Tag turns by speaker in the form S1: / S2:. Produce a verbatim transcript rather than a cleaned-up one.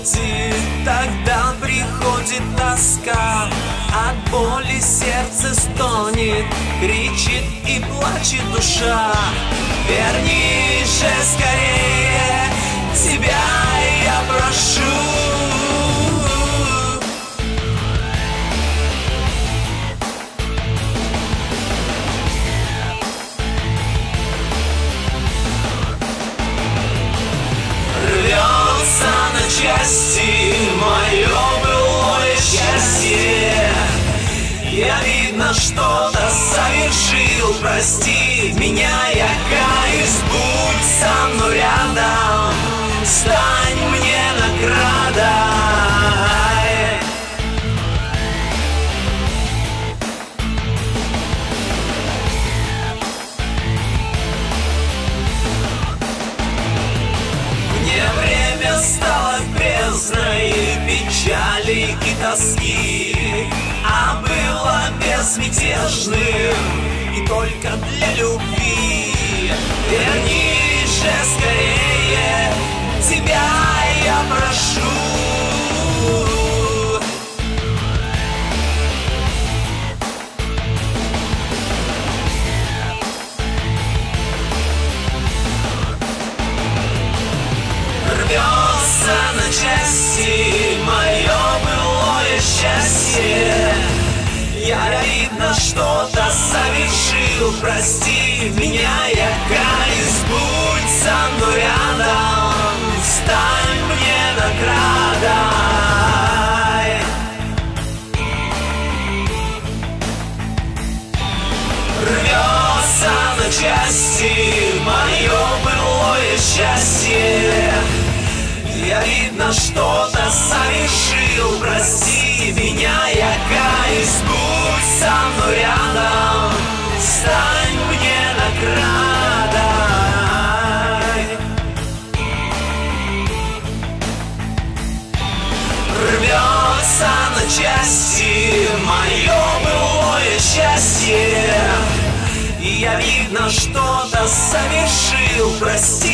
S1: уходит, тогда приходит тоска. От боли сердце стонет, кричит и плачет душа. Вернись же скорее, тебя я прошу. Рвется на части мое былое счастье. Я, видно, что-то совершил, прости меня, я каюсь, будь со мной рядом, стань мне наградой. Мне время стало бездной печали и тоски, а было безмятежным и только для любви. Вернись же скорее, тебя я прошу. Рвется на части мое былое счастье. Я, видно, что-то совершил, прости меня, я каюсь, будь со мной рядом, стань мне наградой. Рвется на части мое былое счастье. Я, видно, что-то совершил, прости меня, я каюсь, будь со мной рядом, стань мне наградой. Рвется на части мое былое счастье. Я, видно, что-то совершил, прости